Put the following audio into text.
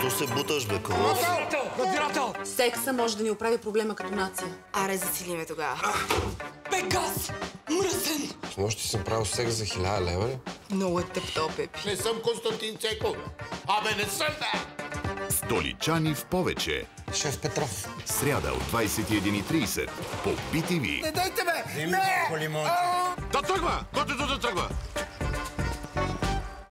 Що се буташ, бе, Колов? Надзирател! Секса може да ни оправи проблема като нация. Аре, засилиме тогава. Бе, газ! Мръсен! С нощи съм правил секс за 1000 лева ли? Много е тъпто, Пепи. Не съм Константин Цеков. Абе, не съм, бе! Столичани в повече. Шеф Петров. Сряда от 21:30 по BTV. Не дайте, бе! Да тръгва! Който да тръгва!